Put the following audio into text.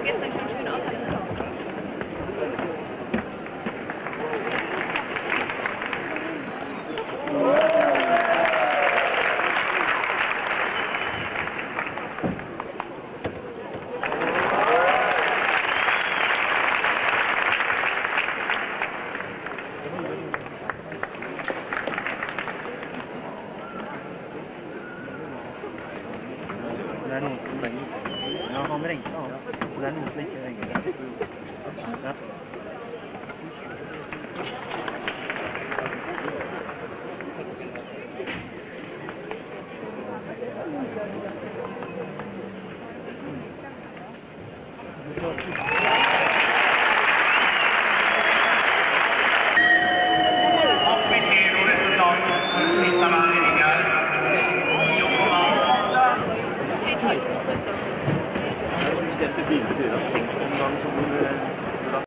gestern schon schön aussehen. Det er noen som ringer. Ja, han ringte, ja. Det er noen som ikke ringer. Ja. Och vi ser då resultatet för sista vandringar. 9,8. Bestemt bilder.